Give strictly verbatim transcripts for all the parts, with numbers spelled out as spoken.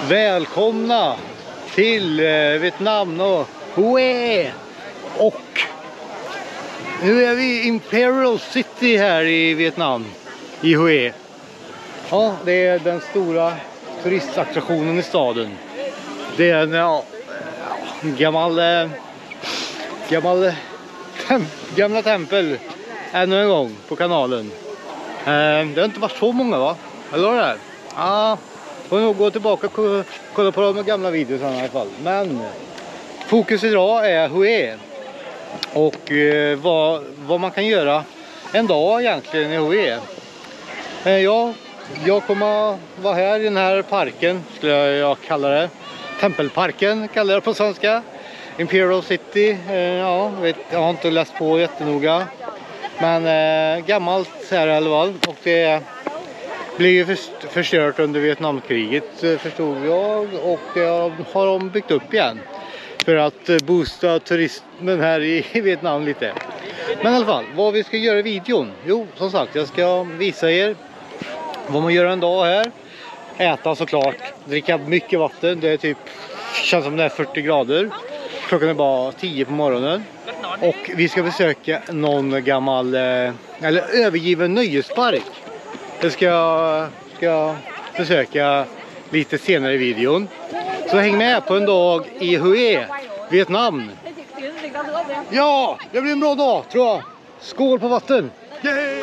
Välkomna till eh, Vietnam och Hue. Och nu är vi i Imperial City här i Vietnam, i Hue. Ja, det är den stora turistattraktionen i staden. Det är en ja, gammal, eh, gammal tem, gamla tempel ännu en gång på kanalen. Eh, det har inte varit så många, va? Eller vad är det? Ja, får nog gå tillbaka och kolla på de gamla videorna i alla fall. Men fokus idag är Hue. Och eh, vad, vad man kan göra en dag egentligen i Hue. Eh, ja, jag kommer vara här i den här parken, skulle jag kalla det. Tempelparken kallar jag det på svenska. Imperial City, eh, ja, vet, jag har inte läst på jättenoga. Men eh, gammalt här i alla fall. Och det blir ju för, förstört under Vietnamkriget, förstod jag. Och det har de byggt upp igen. För att boosta turismen här i Vietnam lite. Men i alla fall, vad vi ska göra i videon. Jo, som sagt, jag ska visa er vad man gör en dag här. Äta såklart, dricka mycket vatten. Det är typ, känns som det är fyrtio grader. Klockan är bara tio på morgonen. Och vi ska besöka någon gammal, eller övergiven nöjespark. Det ska jag ska besöka lite senare i videon. Så häng med på en dag i Hue, Vietnam. Ja, det blir en bra dag tror jag. Skål på vatten. Yay!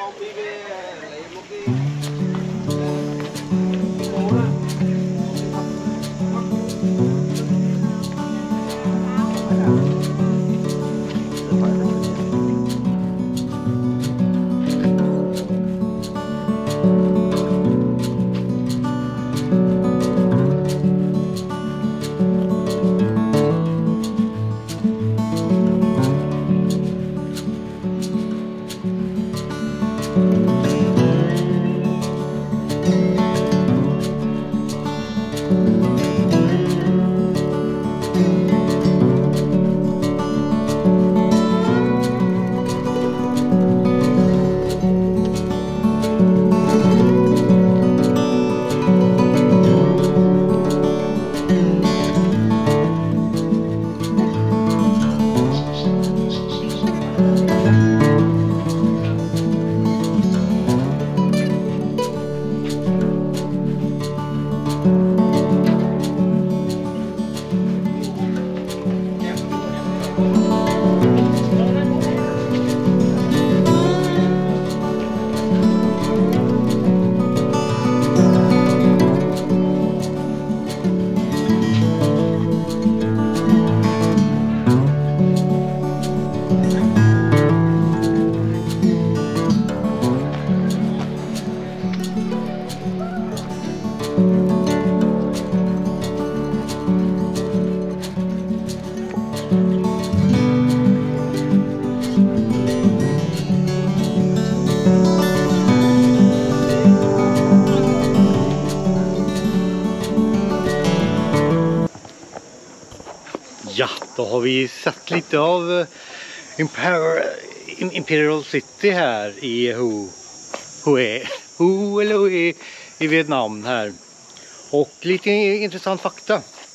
Ja, då har vi sett lite av Imperial, Imperial City här i Hue, Hue, Hue eller Hue i Vietnam här. Och lite intressant fakta.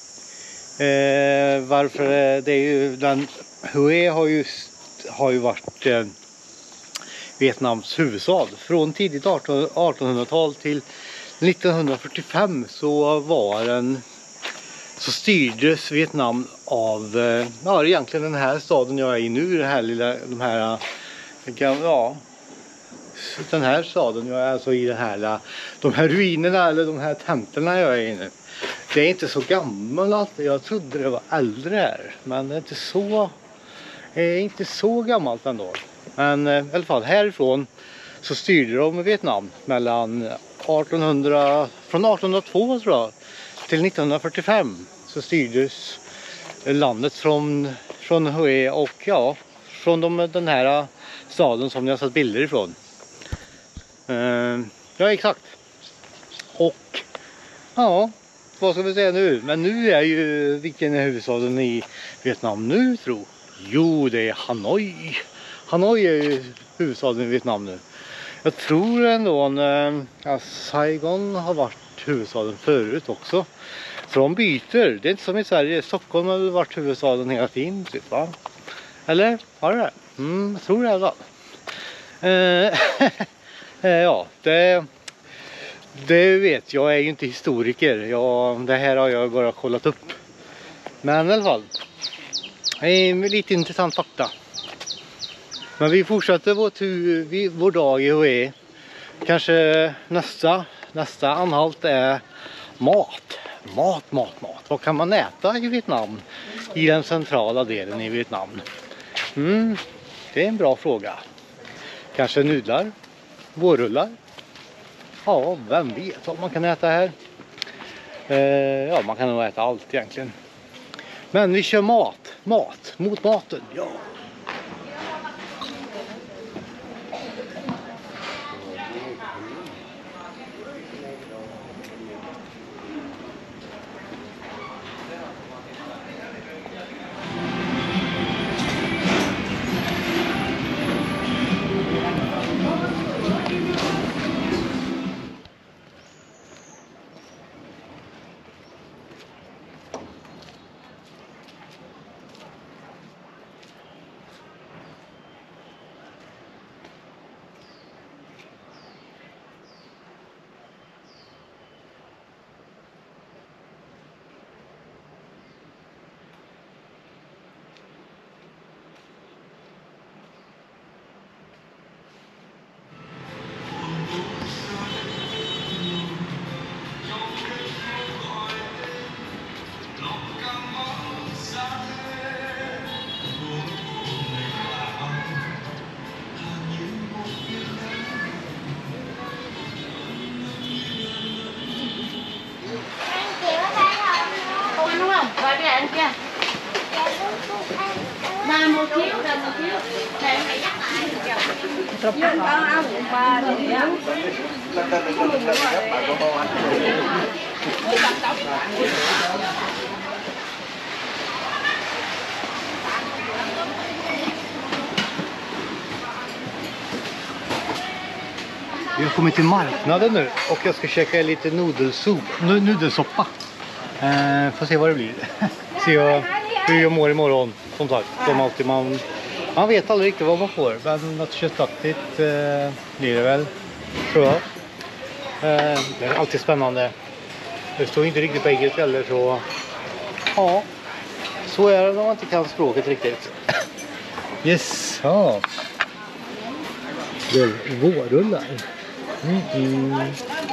Eh, varför det är ju den Hue har ju, har ju varit eh, Vietnams huvudstad. Från tidigt artonhundratal till nittonhundrafyrtiofem så var den så styrdes Vietnam av ja, egentligen den här staden jag är i nu, den här lilla, de här, ja, den här staden jag är alltså i, den här, de här ruinerna eller de här templerna jag är i nu. Det är inte så gammalt, jag trodde det var äldre här, men det är inte så, är inte så gammalt ändå. Men i alla fall härifrån så styrde de Vietnam mellan artonhundra, från artonhundratvå tror jag till nittonhundrafyrtiofem. Så styrdes landet från, från Hue och ja, från de, den här staden som ni har sett bilder ifrån. Uh, ja, exakt. Och ja, vad ska vi säga nu? Men nu är ju, vilken är huvudstaden i Vietnam nu tror? Jo, det är Hanoi. Hanoi är ju huvudstaden i Vietnam nu. Jag tror ändå att ja, Saigon har varit varit huvudstaden förut också. Så de byter. Det är inte som i Sverige. Stockholm har varit huvudstaden hela tiden typ, va? Eller? Har det? Mm, jag tror det då. Eh, ja, det, det vet jag. Jag är ju inte historiker. Jag, det här har jag bara kollat upp. Men i alla fall. Eh, lite intressant fakta. Men vi fortsätter vår, tur, vi, vår dag i Hue. Kanske nästa, nästa anhalt är mat. Mat, mat, mat. Vad kan man äta i Vietnam? I den centrala delen i Vietnam. Mm, det är en bra fråga. Kanske nudlar, vårrullar. Ja, vem vet vad man kan äta här. Eh, ja, man kan nog äta allt egentligen. Men vi kör mat, mat, mot maten, ja. Là một chiếu, là một chiếu. Để mày dắt lại. Dương con áo bụng ba thì nhá. Vi har kommit till marknaden nu och jag ska käka lite nudelsop, nudelsoppa. Eh, får se vad det blir. Se hur jag mår imorgon. Som sagt, som alltid man, man vet aldrig riktigt vad man får. Men något köttaktigt eh, blir det väl, tror jag. Eh, det är alltid spännande. Det står inte riktigt på engelska heller, så ja, så är det när man inte kan språket riktigt. Yes, ja. Det är vårrullar. Mm, mm.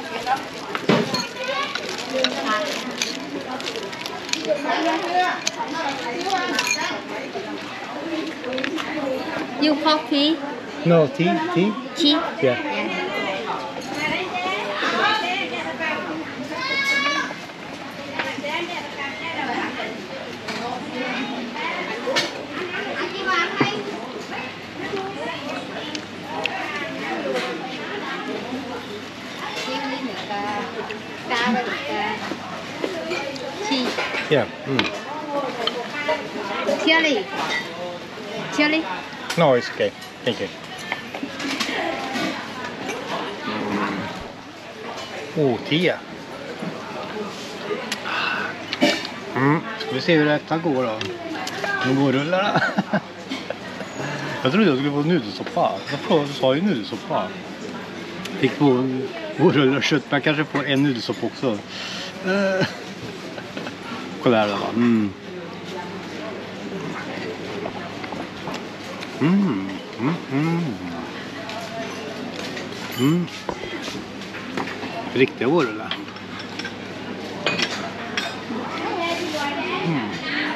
You coffee? No, tea, tea. Tea? Yeah. Yeah. Mm. Chili? Chili? No, it's okay. Thank you. Oh, te. Mm. Ska vi se hur detta går då. Nu går rullarna. Jag trodde jag skulle få nudelsoppa. Jag sa ju nudelsoppa. Fick på vårrullar och kött, men jag kanske får en nudelsoppa också. Uh. Kolla här då. Mm. Mm. Mm. Mm. Mm. Riktiga vårrullar. Mm.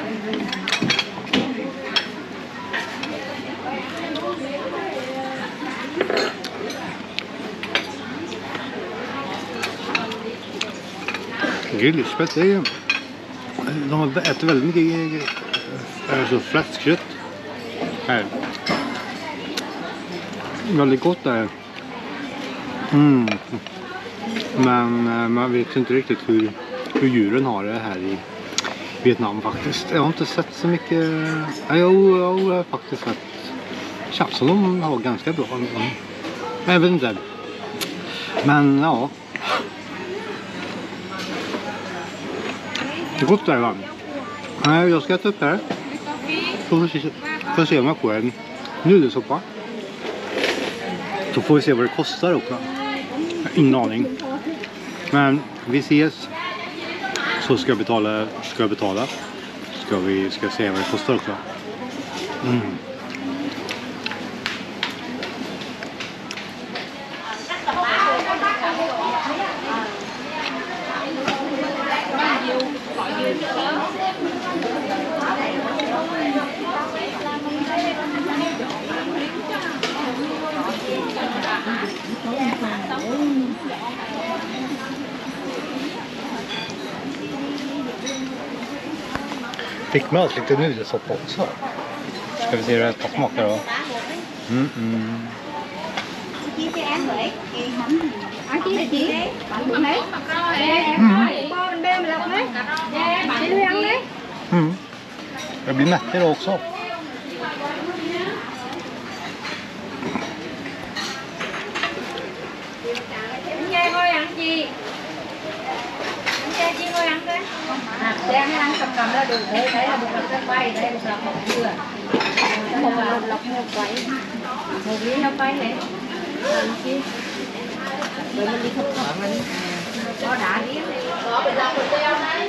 Grillspett är ju... De äter väldigt mycket alltså fläskkött här. Väldigt gott där. Mm. Men man vet inte riktigt hur, hur djuren har det här i Vietnam faktiskt. Jag har inte sett så mycket... Ja, jo, jag har faktiskt sett chaps som de har ganska bra. Jag vet inte. Men ja. Det är gott där, va? Nej, jag ska äta upp det här. Så får vi se, får vi se om jag får en nudelsoppa. Så får vi se vad det kostar också. Ingen aning. Men vi ses. Så ska jag betala. Ska jag betala. Ska vi ska se vad det kostar också. Mm. Fick med oss lite nudelsoppa också. Ska vi se hur det här smakar då. Mm -mm. Mm. Det blir mätt idag också. Nghe ngồi ăn gì? Nghe chi ngồi ăn đấy? Đem ăn cầm cầm ra đủ thế, đấy là một lần rất quay, đây là một dừa. Một lần lọc một quay. Một ly nó quay hết. Làm chi? Rồi mình đi không có mình có đá đi. Có bị làm một đeo đấy.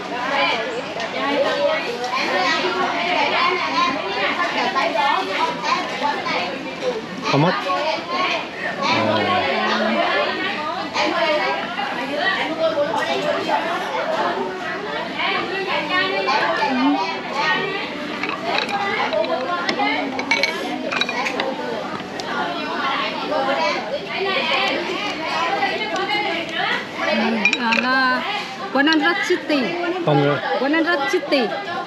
How much? Là one hundred sixty. one hundred sixty.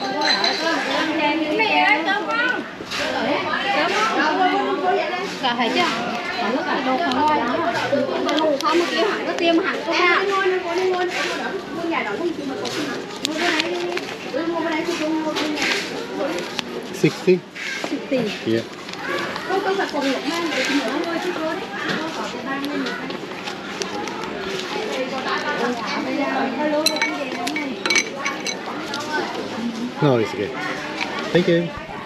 Cả thấy chưa? Nó cả đồ không ngon lắm. Đồ không một kia hẳn có tiêm hẳn có ha. sixty? sixty. Yeah. No, it's okay. Thank you.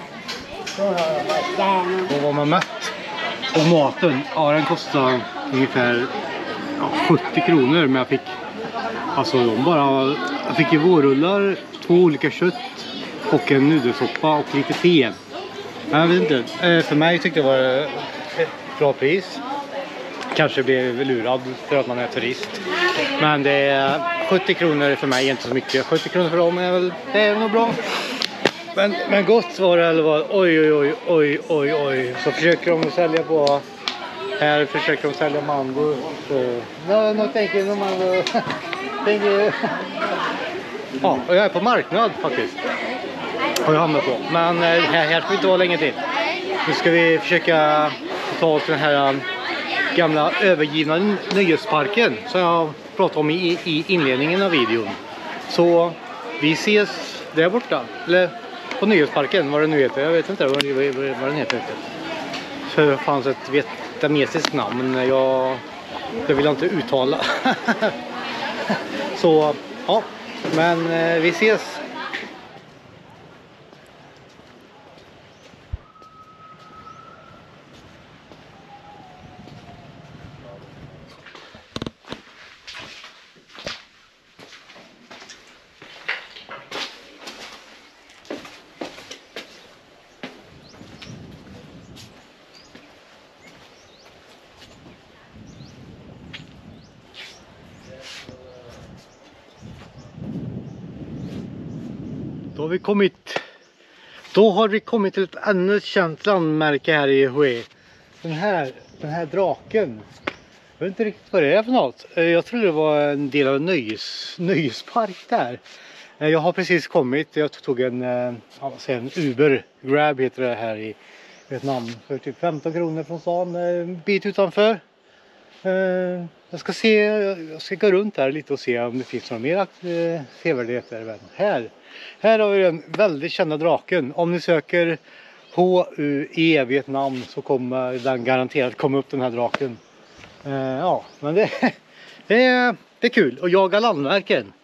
Då var man mätt. Och maten, ja, den kostar ungefär ja, sjuttio kronor, men jag fick alltså de bara jag fick ju vårrullar, två olika kött och en nudelsoppa och lite te. Jag vet inte, för mig tyckte jag det var ett bra pris. Kanske blev lurad för att man är turist. Men det är sjuttio kronor för mig, inte så mycket. sjuttio kronor för dem är väl, det är nog bra. Men, men gott var det, eller vad? Oj, oj, oj, oj, oj, oj. Så försöker de sälja på, här försöker de sälja mango. Så, no, no, thank you, no mango. Thank you. Ja, och jag är på marknad faktiskt. Har jag hamnat på. Men här, här ska vi inte vara länge till. Nu ska vi försöka ta oss den här gamla övergivna nöjesparken som jag pratade om i, i inledningen av videon. Så vi ses där borta. Eller på nöjesparken, vad det nu heter. Jag vet inte vad, vad, vad den heter. För det fanns ett vietnamesiskt namn, men jag, jag vill inte uttala. Så ja, men vi ses. Då har vi kommit Då har vi kommit till ett ännu känt landmärke här i Hue. Den här, den här draken. Jag vet inte riktigt vad det är för något. Jag tror det var en del av en nöjes, nöjespark där. Jag har precis kommit. Jag tog en, ja, vad säger, en Uber Grab heter det här i Vietnam. För typ femton kronor från stan. En bit utanför. Jag ska se, jag ska gå runt här lite och se om det finns några mer sevärdheter. Här, här har vi den väldigt kända draken. Om ni söker H U E Vietnam så kommer den garanterat komma upp, den här draken. Ja, men det, det, är, det är kul att jaga landmärken.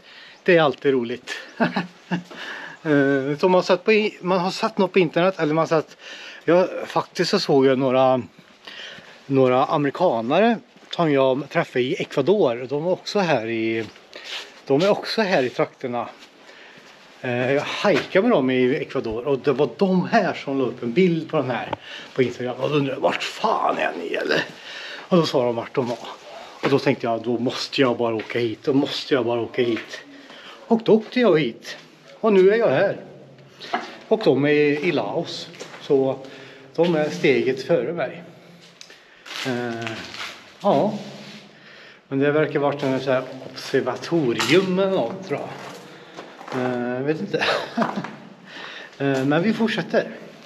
det är alltid roligt. Så man har sett på, man har sett något på internet, eller man har sett, jag faktiskt så såg jag några några amerikanare som jag träffade i Ecuador. De var också här i de är också här i trakterna. Jag hajkade med dem i Ecuador och det var de här som la upp en bild på den här på Instagram och undrade vart fan är ni eller? Och då sa de vart de var. Och då tänkte jag, då måste jag bara åka hit. Då måste jag bara åka hit. Och då åkte jag hit. Och nu är jag här. Och de är i Laos. Så de är steget före mig. Uh, ja. Men det verkar vara en så här observatorium eller något, tror jag. Uh, vet inte. uh, men vi fortsätter.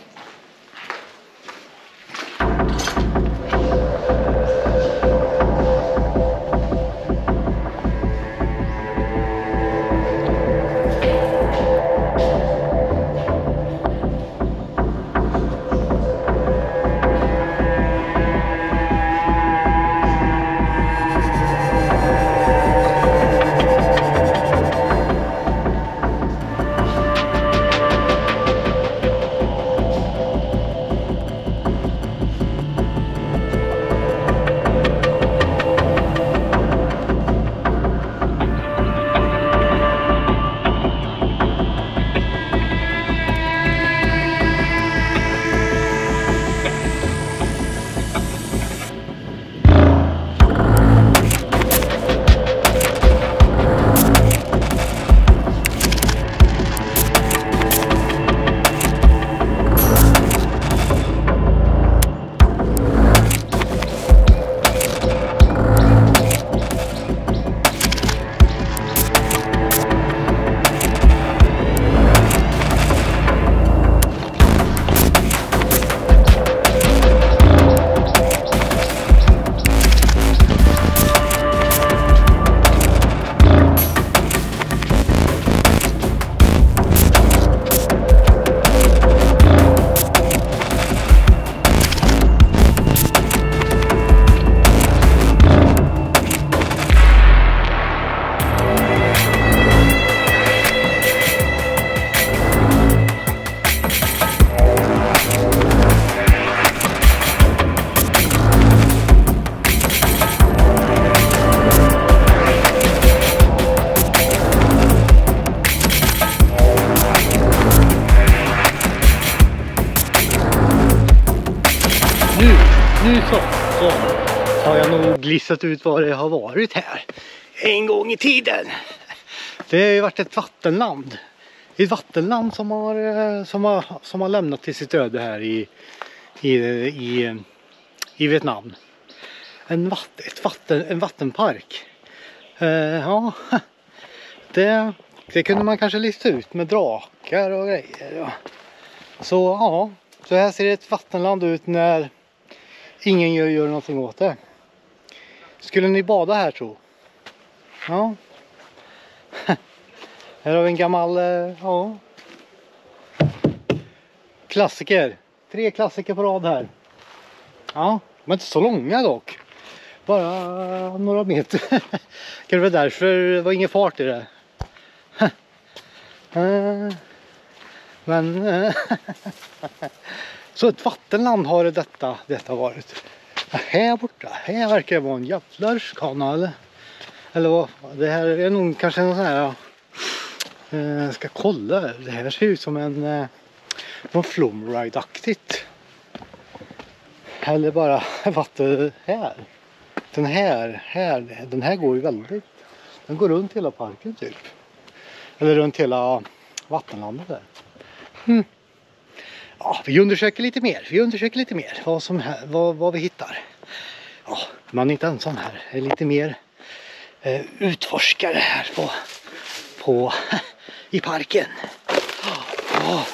Nu så, så har jag nog glissat ut vad det har varit här en gång i tiden. Det har ju varit ett vattenland. Ett vattenland som har, som har, som har lämnat till sitt öde här i, i, i, i Vietnam. En, vatt, ett vatten, en vattenpark. Uh, ja, det, det kunde man kanske lista ut med drakar och grejer. Ja. Så ja, så här ser ett vattenland ut när ingen gör, gör någonting åt det. Skulle ni bada här, tro? Ja. Här har vi en gammal, ja, klassiker. Tre klassiker på rad här. Ja, men inte så långa dock. Bara några meter. Kanske var därför det var ingen fart i det. Men så ett vattenland har det detta, detta varit. Här borta, här verkar det vara en jävla rutschkana eller? Eller vad? Det här är nog kanske en sån här, jag ska kolla, det här ser ut som en någon flumride-aktigt. Eller bara vatten här. Den här, här, den här går ju väldigt, den går runt hela parken typ. Eller runt hela vattenlandet där. Hmm. Ja, vi undersöker lite mer. Vi undersöker lite mer vad, som, vad, vad vi hittar. Ja, man är inte ensam här. Det är lite mer eh, utforskare här på, på i parken. Ja.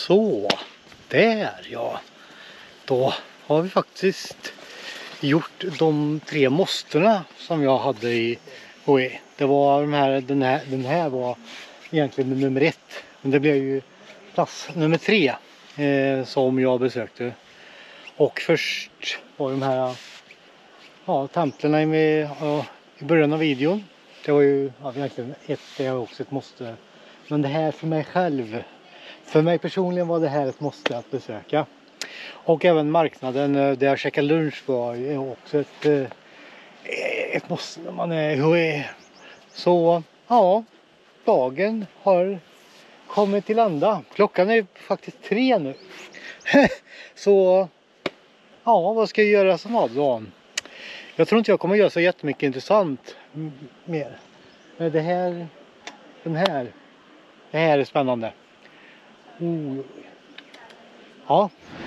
Så, där ja. Då har vi faktiskt gjort de tre måsterna som jag hade i H E. Det var de här, den här, den här var egentligen nummer ett. Men det blev ju plats nummer tre eh, som jag besökte. Och först var de här ja, templerna i, ja, i början av videon. Det var ju ja, egentligen ett, det är också ett måste. Men det här för mig själv, för mig personligen var det här ett måste att besöka. Och även marknaden där jag käkade lunch var ju också ett, ett måste när man är i H E. Så ja, dagen har kommit till ända. Klockan är faktiskt tre nu. Så ja, vad ska jag göra som av dagen? Jag tror inte jag kommer göra så jättemycket intressant mer. Men det här, den här, det här är spännande. Oh. Ja,